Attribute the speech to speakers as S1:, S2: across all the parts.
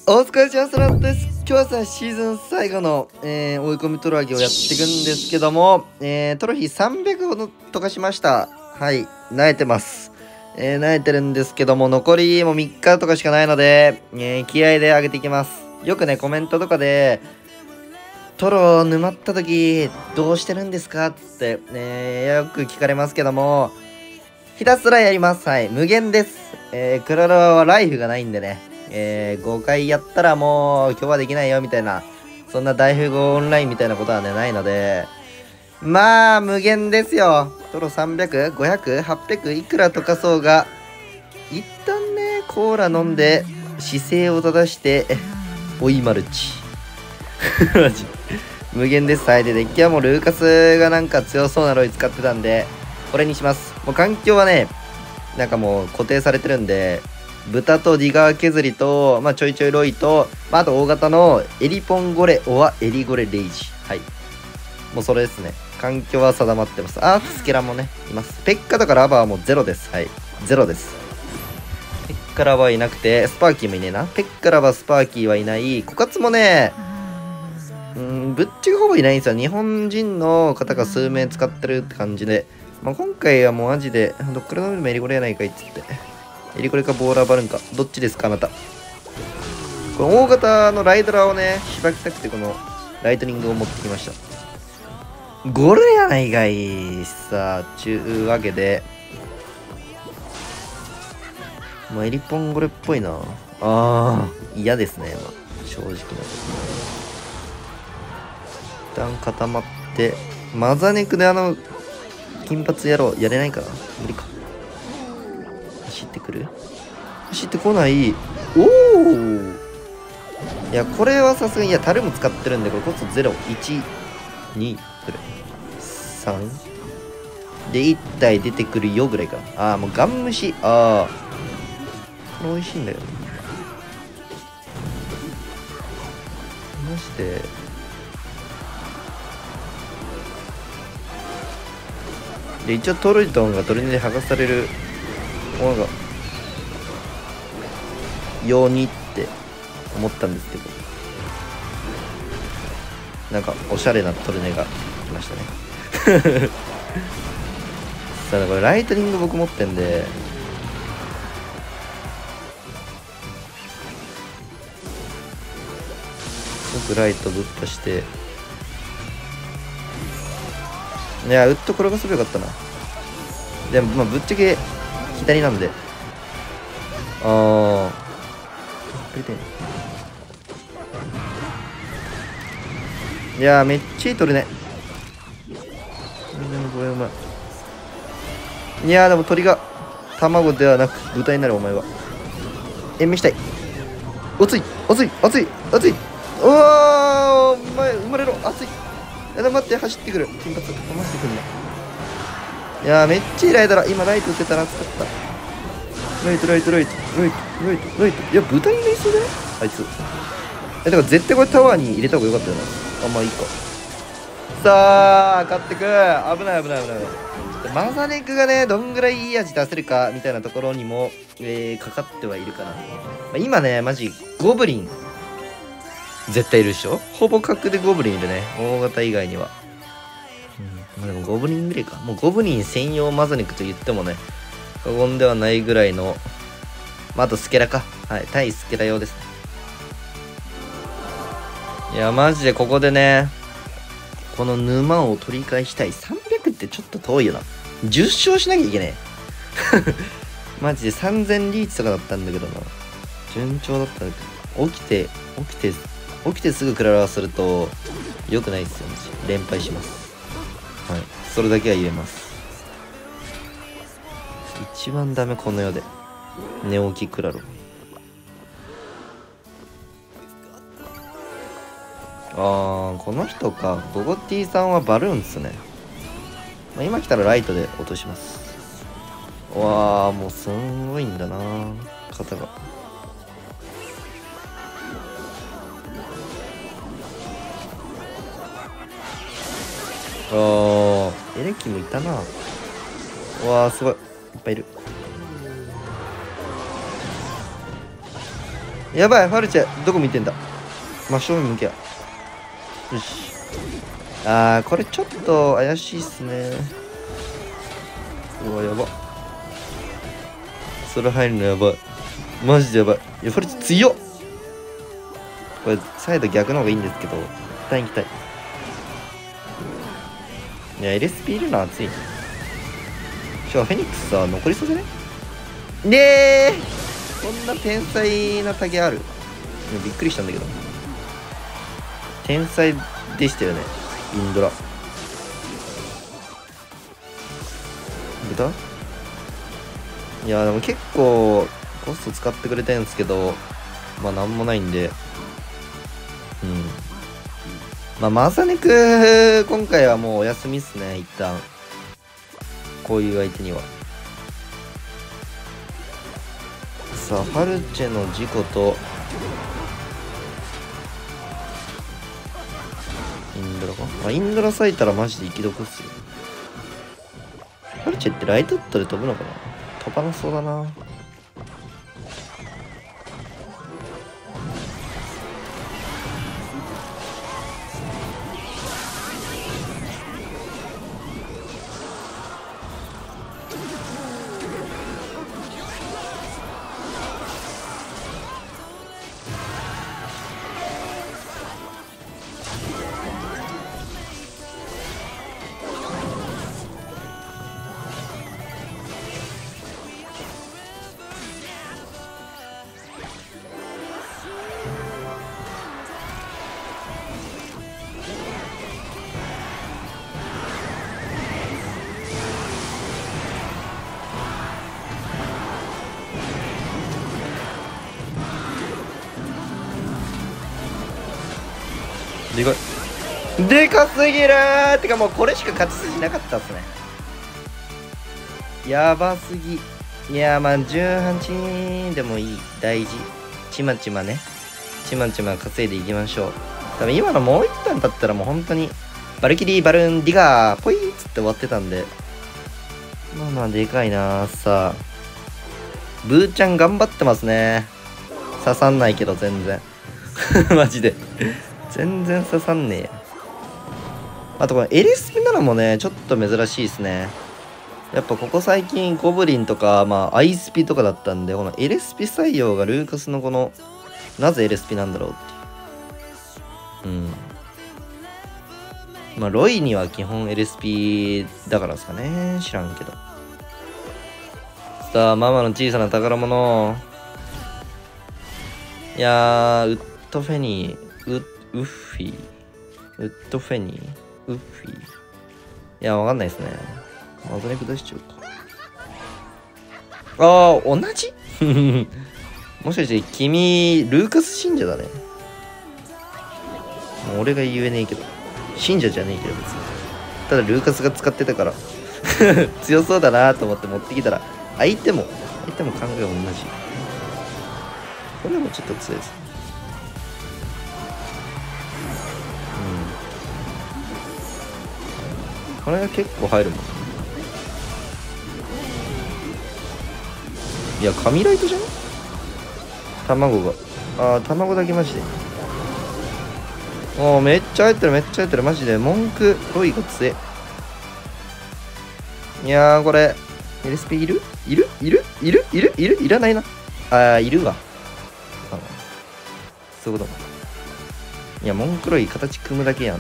S1: お疲れ様です。今日はさ、シーズン最後の、追い込みトロアゲをやっていくんですけども、トロフィー300ほどとかしました。はい、慣れてます。慣れてるんですけども、残りもう3日とかしかないので、気合で上げていきます。よくね、コメントとかで、トロ沼った時、どうしてるんですかつって、よく聞かれますけども、ひたすらやります。はい、無限です。クラロワはライフがないんでね。5回やったらもう今日はできないよみたいな、そんな大富豪オンラインみたいなことはね、ないので、まあ、無限ですよ。トロ300、500、800、いくらとかそうが、一旦ね、コーラ飲んで、姿勢を正して、追いマルチ。マジ。無限です。はい。で、デッキはもうルーカスがなんか強そうなロイ使ってたんで、これにします。もう環境はね、なんかもう固定されてるんで、豚とディガー削りと、まあ、ちょいちょいロイと、まあ、あと大型のエリポンゴレ、オアエリゴレレイジ。はい。もうそれですね。環境は定まってます。あ、スケラもね、います。ペッカとかラバーはもうゼロです。はい。ゼロです。ペッカラバーいなくて、スパーキーもいねえな。ペッカラバー、スパーキーはいない。枯渇もね、ぶっちゃけほぼいないんですよ。日本人の方が数名使ってるって感じで。まあ、今回はもうマジで、どっから飲めてもエリゴレやないかいっつって。エリコレかボーラーバルーンか。どっちですかあなた。この大型のライドラーをね、しばきたくてこのライトニングを持ってきました。ゴレやないかい。さあ、ちゅうわけで。まあ、エリポンゴレっぽいな。嫌ですね。まあ、正直なところ。一旦固まって、マザネクで金髪野郎やれないかな無理か。走ってくる走ってこない。おおいや、これはさすがに、いや、樽も使ってるんで、これこそ0、1、2、くらい。3。で、1体出てくるよぐらいかな。もうガン虫。これ美味しいんだよ。マジで。で、一応トルトンがトルネで剥がされるものが、ようにって思ったんですけど、なんかおしゃれなトルネが来ましたね。さあ、これライトニング僕持ってんで、よくライトぶっぱして、いや、ウッド転がせばよかったな。でも、まあ、ぶっちゃけ左なんで。いやー、めっちゃいい取るね。これうまい。いやー、でも鳥が卵ではなく豚になるお前は。延命したい。熱い熱い熱い熱い。おー、お前生まれろ熱い。待って、走ってくる金髪。マジでくんな。いやー、めっちゃいいライトだ。今ライト打ってたら熱かった。ライトライトライトライトライトライト。いや、豚になりそうだねあいつ。だから絶対これタワーに入れた方がよかったよな。まあいいか。さあ、勝ってく。危ない危ない危ない。マザネクがね、どんぐらいいい味出せるかみたいなところにも、かかってはいるかな。今ね、マジ、ゴブリン、絶対いるでしょ。ほぼ角でゴブリンいるね。大型以外には。まあでもゴブリンぐらいか。もうゴブリン専用マザネクと言ってもね、過言ではないぐらいの、まあ、あとスケラか。はい、対スケラ用ですね。いや、マジでここでね、この沼を取り返したい。300ってちょっと遠いよな。10勝しなきゃいけねえ。マジで3000リーチとかだったんだけどな。順調だったんだけど。起きてすぐクララすると、良くないっすよ、マジ。連敗します。はい。それだけは言えます。一番ダメ、この世で。寝起きクラロ。この人か。ゴゴティさんはバルーンっすね。まあ、今来たらライトで落とします。わあ、もうすんごいんだな肩が。エレキもいたな。わあ、すごい。いっぱいいる。 やばい、ファルチェ、どこ見てんだ。真正面向けや。よし。これちょっと怪しいっすね。うわ、やば。それ入るのやばい。マジでやばい。いや、ファルチェ強っ。これ、サイド逆の方がいいんですけど、行きたい。いや、LSP いるの熱い。フェニックスさ、残りそうじゃねこんな天才なタゲある。びっくりしたんだけど。天才でしたよね、インドラ。豚いや、でも結構、コスト使ってくれてるんですけど、まあ、なんもないんで。まあ、マサネク、今回はもうお休みっすね、一旦。こういう相手には。さあ、ファルチェの事故と、インドラか、インドラ咲いたらマジで生き毒っすよ。ファルチェってライトウッドで飛ぶのかな。飛ばなそうだな。でかい。でかすぎるー。てかもうこれしか勝ち筋なかったっすね。やばすぎ。いやまあ18でもいい。大事。ちまちまね。ちまちま稼いでいきましょう。多分今のもう一段だったらもう本当にバルキリーバルーンディガーポイーっつって終わってたんで。まあでかいな。さあブーちゃん頑張ってますね。刺さんないけど全然マジで全然刺さんねえや。あとこの LSP なのもね、ちょっと珍しいですね。やっぱここ最近ゴブリンとか、アイスピとかだったんで、この LSP 採用がルーカスのこの、なぜ LSP なんだろうっていう。ロイには基本 LSP だからですかね。知らんけど。さあ、ママの小さな宝物。いやー、ウッドフェニー、ウッフィー、ウッドフェニー、ウッフィー。いや、わかんないですね。マゾネク出しちゃうか。同じもしかして君、ルーカス信者だね。もう俺が言えねえけど。信者じゃねえけど別に。ただルーカスが使ってたから強そうだなと思って持ってきたら、相手も考えが同じ。これもちょっと強いですね。これが結構入るもん。いや、神ライトじゃね？卵が。卵だけマジで。めっちゃ入ってる、マジで。文句、ロイが強え。いやー、これ、LSP いるいらないな。いるわ。そういうことか。いや、モンクロイ形組むだけやん。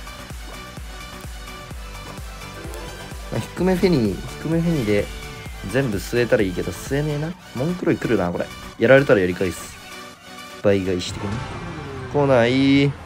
S1: 低めフェニーで全部据えたらいいけど、据えねえな。モンクロイ来るな、これ。やられたらやり返す。倍返し的に。来ない。い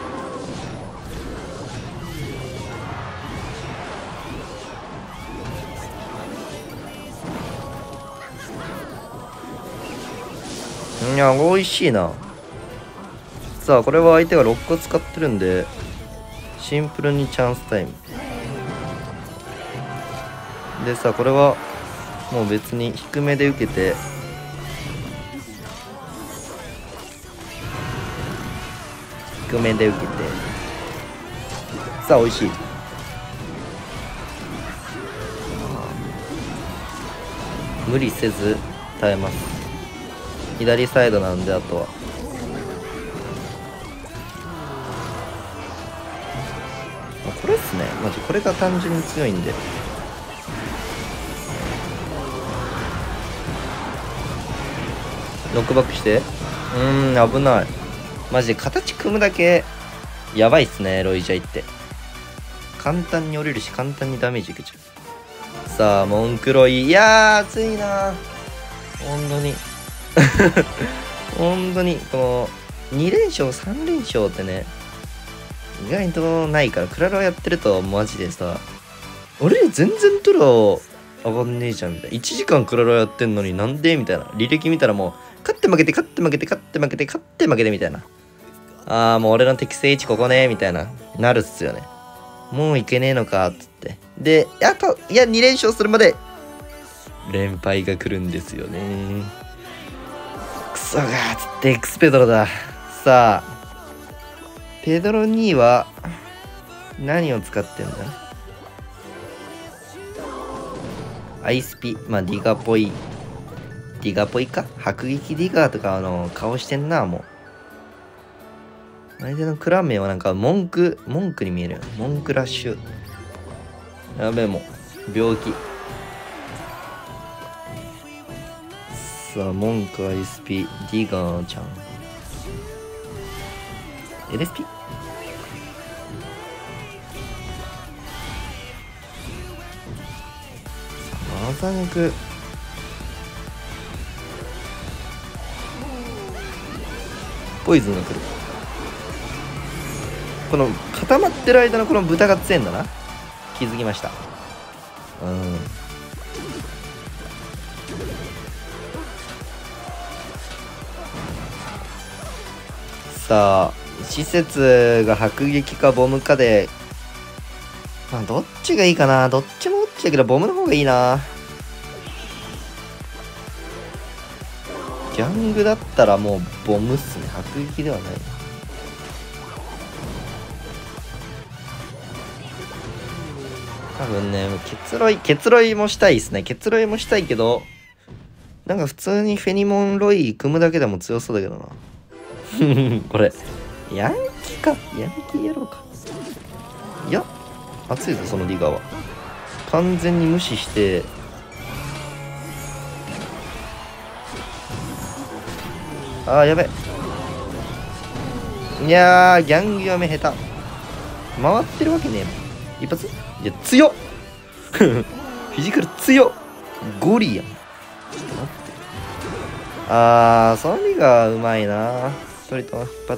S1: や、美味しいな。さあ、これは相手が6個使ってるんで、シンプルにチャンスタイム。でさ、これはもう別に低めで受けて、低めで受けて、さあ美味しい。無理せず耐えます。左サイドなんで、あとはこれっすね。マジこれが単純に強いんで。ノックバックして。危ない。マジで形組むだけやばいっすね、ロイジャイって。簡単に降りるし、簡単にダメージ受けちゃう。さあ、モンクロイ。いやー、熱いな。本当に。本当に、この、2連勝、3連勝ってね、意外とないから、クラロワやってると、マジでさ、俺全然トラ上がんねえじゃん、みたいな。1時間クラロワやってんのになんでみたいな。履歴見たらもう、勝って負けて、勝って負けて、勝って負けて、勝って負けて、みたいな。もう俺の適正位置ここね、みたいな。なるっすよね。もういけねえのか、つって。で、2連勝するまで、連敗が来るんですよね。クソがー、つって、エクスペドロだ。さあ、ペドロ2は、何を使ってんだ？アイスピ、まあ、ディガポイ。ディガポイか？迫撃ディガーとか顔してんな、もう。相手のクラン名はなんか文句に見えるよ。文句ラッシュ。やべえ、もう、病気。さあ、文句 ISP、ディガーちゃん。LSP？ マザネク。ポイズンが来る。この固まってる間のこの豚が強いんだな。気づきました。さあ、施設が迫撃かボムかで、まあどっちがいいかな。どっちもどっちだけどボムの方がいいな。ギャングだったらもうボムっすね。迫撃ではない。多分ね、結露もしたいですね。結露もしたいけど、なんか普通にフェニモンロイ組むだけでも強そうだけどな。これ、ヤンキーか。ヤンキーやろうか。いや、熱いぞ、そのリガーは。完全に無視して、やべ。いやー、ギャング読め下手。回ってるわけねえもん。一発？いや、強っフィジカル強っゴリやん。ちょっと待って。そのリガーうまいな。一人と引っ張って。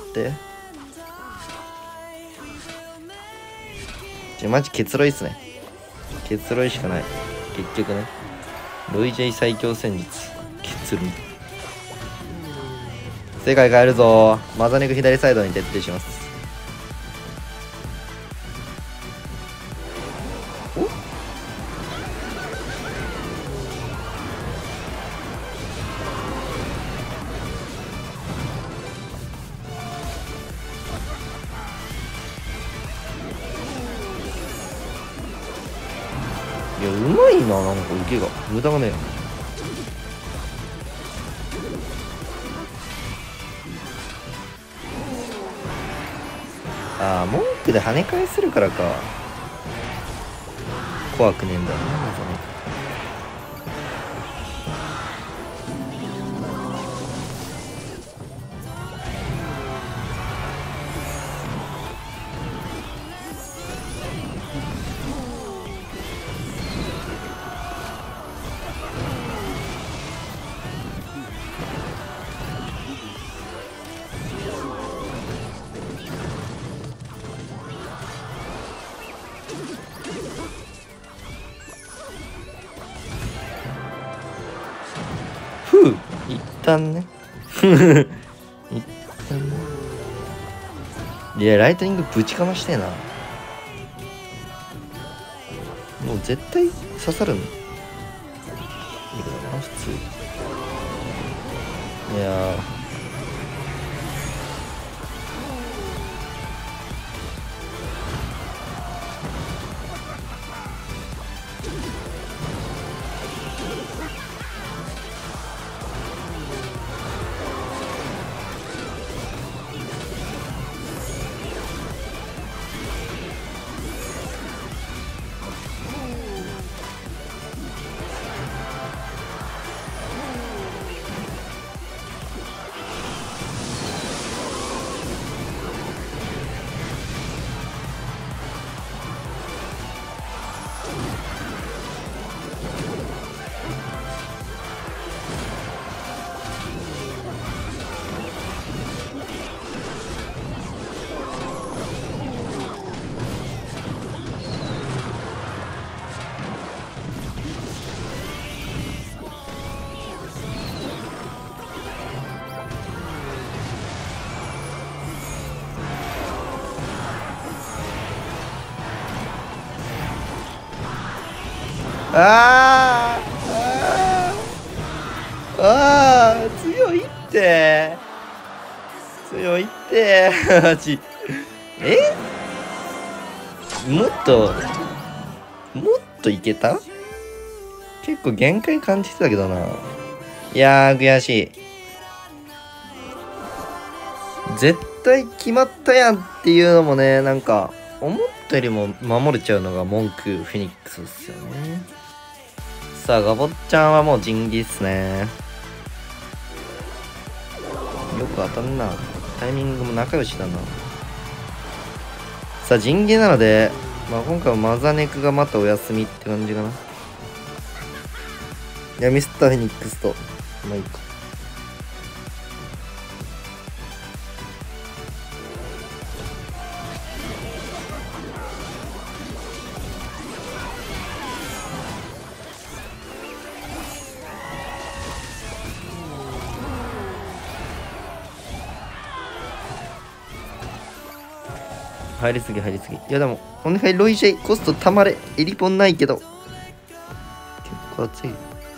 S1: マジ結露いっすね。結露いしかない。結局ね。ロイジェイ最強戦術。結露。世界変えるぞ。マザネク左サイドに徹底します。いや、うまいな、なんか受けが。無駄がねえ。文句で跳ね返せるからか。怖くねえんだな、まずね。一旦ね。一旦ね。いや、ライトニングぶちかましてえな。もう絶対刺さるんだ。いいけどな、普通。いやー。 あーあー強いって強いってマジもっといけた。結構限界感じてたけどな。いやー悔しい。絶対決まったやんっていうのもね、なんか思ったよりも守れちゃうのが文句フェニックスですよね。さあガボッちゃんはもう仁義っすね。よく当たんな。タイミングも仲良しだな。さあ仁義なので、まあ、今回はマザネクがまたお休みって感じかな。いやミスターフェニックスとまあいいか。入りすぎ。いやでもお願いロイジェイコストたまれ。エリポンないけど結構熱い。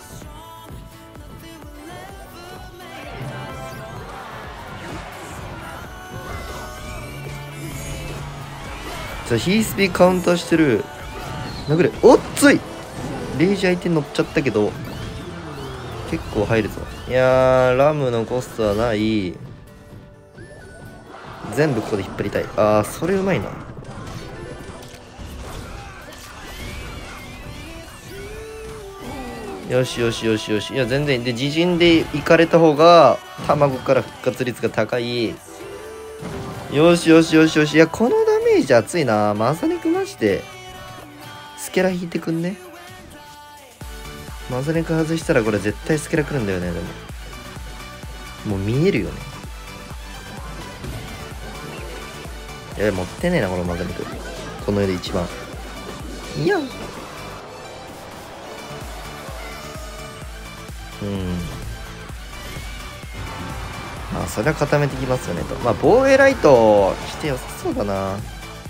S1: じゃあヒースピーカウンターしてる。殴れ。おっつい。レイジ相手に乗っちゃったけど結構入るぞ。いやーラムのコストはない。全部ここで引っ張りたい。あーそれうまいな。よし。いや全然で自陣で行かれた方が卵から復活率が高い。よし。いやこのダメージ熱いな。マザネクマジでスケラ引いてくんね。マザネク外したらこれ絶対スケラ来るんだよね。でももう見えるよね。いや持ってねえなこのマザネク。この世で一番いやまあそれは固めてきますよねと。まあ防衛ライトして良さそうだな。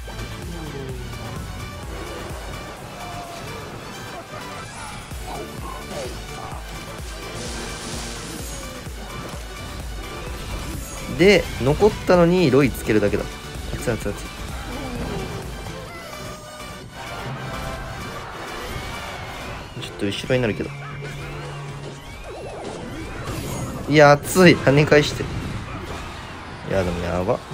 S1: で残ったのにロイつけるだけだ。熱い。ちょっと後ろになるけど。いや熱い。跳ね返して。いやでもやば。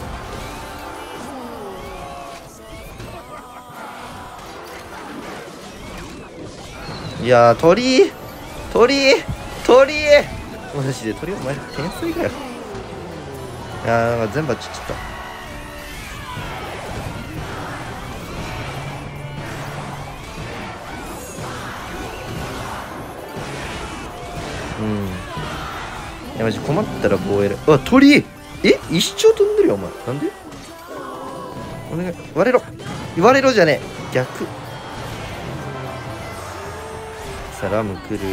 S1: いや鳥マジで鳥お前天才かよ。いやなんか全部あっちゃった。いやマジ困ったら防衛る。うわ鳥一生飛んでるよお前。なんでお願い割れろじゃねえ逆。さあラム来る。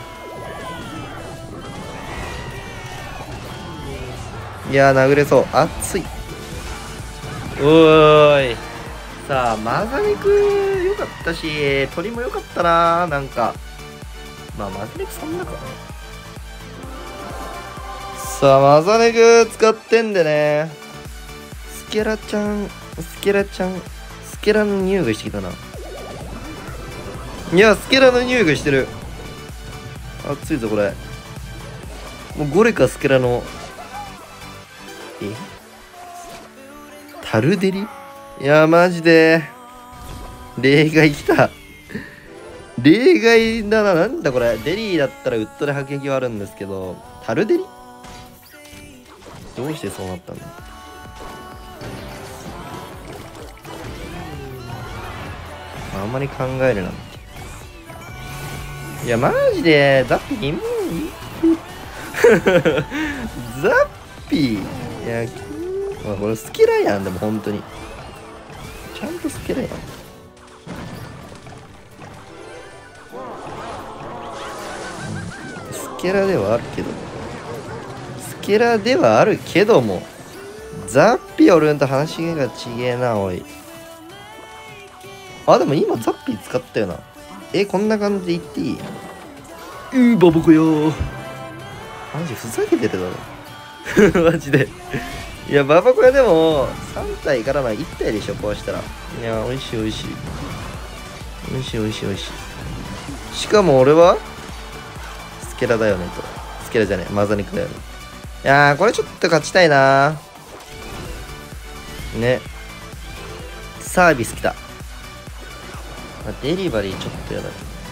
S1: いや殴れそう。熱い。おーい。さあマザネク良かったし鳥も良かったな。なんかまあマザネクそんなかな。さあマザネク使ってんでね。スケラの匂いがしてきたな。いやスケラの匂いがしてる。熱いぞこれ。もうゴレかスケラのタルデリ。いやマジで例外来た。例外だな。なんだこれ。デリーだったらウッドで迫撃はあるんですけどタルデリどうしてそうなったんだ。あんまり考えるなんて。いやマジでザッピーザッピー。いやまあこれスケラやん。でも本当にちゃんとスケラやん。スケラではあるけどもザッピーおるんと話がちげえなおい。あでも今ザッピー使ったよな。 こんな感じでいっていい？バボコよ。マジふざけてるだろ。マジで。いや、ババコ屋でも、3体からの1体でしょ、こうしたら。いや、美味しい美味しい。美味しい美味しい美味しい。しかも俺は、スケラだよねと。スケラじゃねえ、マザニクだよね。いやー、これちょっと勝ちたいなね。サービス来た。デリバリーちょっとやだね。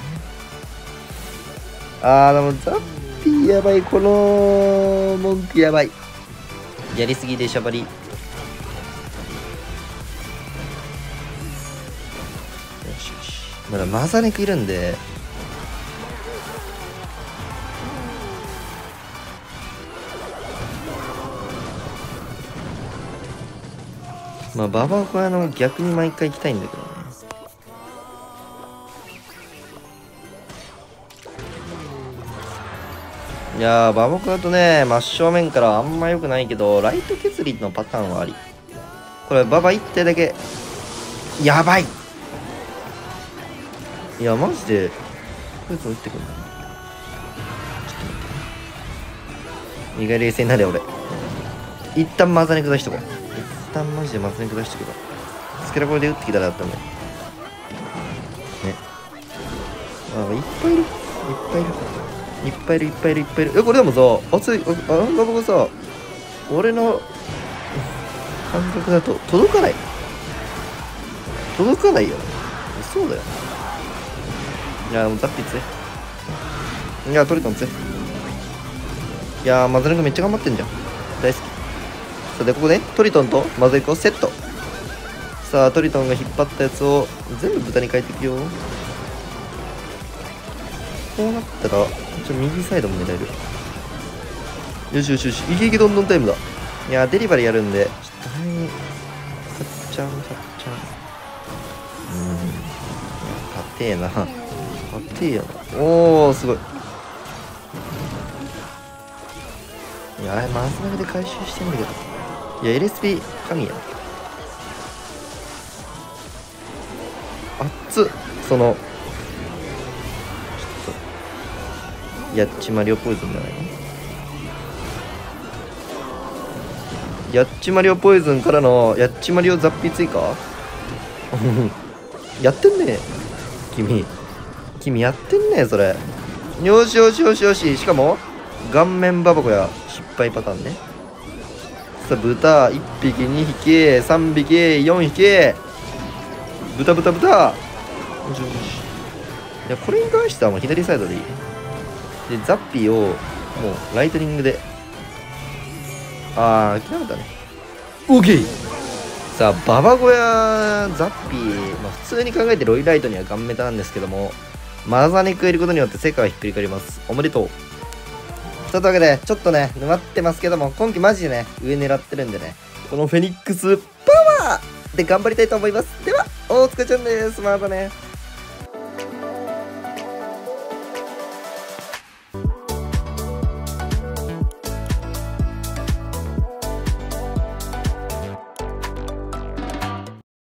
S1: でもザッピーやばい。この文句やばい。やりすぎでしゃばり。よしよし。まだマザネクいるんで。まあ、ババコ屋の逆に毎回行きたいんだけどね。いやー、ババコだとね、真正面からあんま良くないけど、ライト削りのパターンはあり。これ、ババ1体だけ。やばい。いや、マジで、こいつ打ってくんだ。ちょっと待って。意外冷静になれ、俺。一旦マザネク出しとこう。一旦マジでマザネク出しとけば。スケラコレで打ってきたらだったんだよ。ね。いっぱいいる。いっぱいいる。いっぱいいるいっぱいいるいっぱいいる。これでもさ、熱い、ババコさ、俺の感覚だと届かない。届かないよ。そうだよ。いや、もうザッピーつい。いや、トリトンつい。いやー、マザネクめっちゃ頑張ってんじゃん。大好き。さあ、で、ここで、トリトンとマザネクをセット。さあ、トリトンが引っ張ったやつを全部豚に変えていくよ。こうなったら、右サイドも狙える。よしよしよし。イケイケどんどんタイムだ。いやー、デリバリーやるんで、ちょっと早めに、買っちゃう。硬えな。硬えよな。おー、すごい。いや、あれ、マスナグで回収してんだけど。いや、LSP、神や。熱っ。その、やっちまりょポイズンじゃないの？やっちまりょポイズンからのやっちまりょザッピー追加やってんね君やってんねそれ。よしよしよしよし。しかも顔面ババコや失敗パターンね。さあ豚1匹2匹3匹4匹豚よしよし。いやこれに関してはもう左サイドでいい。で、ザッピーを、もう、ライトニングで。諦めたね。オーケー。さあ、ババ小屋、ザッピー、普通に考えてロイライトにはガンメタなんですけども、マザネクいることによって世界はひっくり返ります。おめでとう。というわけで、ちょっとね、沼ってますけども、今季マジでね、上狙ってるんでね、このフェニックスパワーで頑張りたいと思います。では、大塚ちゃんです。またね。